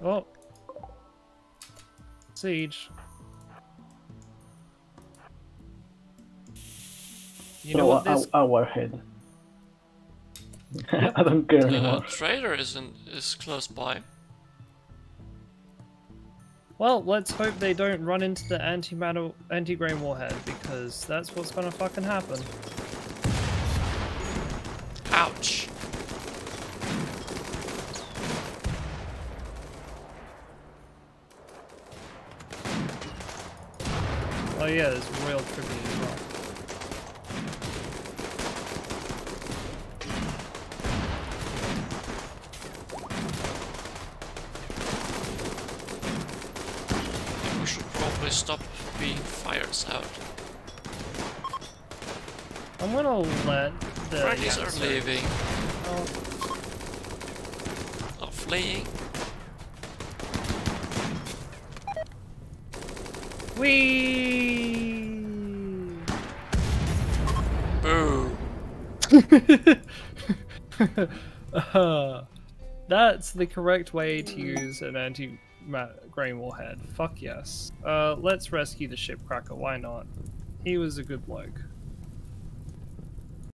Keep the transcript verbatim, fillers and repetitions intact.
Oh. Siege. You know so what this... our, our head. Yep. I don't care The anymore. trader isn't is close by. Well, let's hope they don't run into the anti-matter, anti-grain warhead, because that's what's gonna fucking happen. Ouch. Oh yeah, there's royal tribute as well. We should probably stop being fires out. I'm gonna let the... Rockies yeah, are sorry. leaving. Oh, Or fleeing. Weeeeee! Boo. uh, that's the correct way to use an anti-grain warhead. Fuck yes. Uh, let's rescue the shipcracker, why not? He was a good bloke.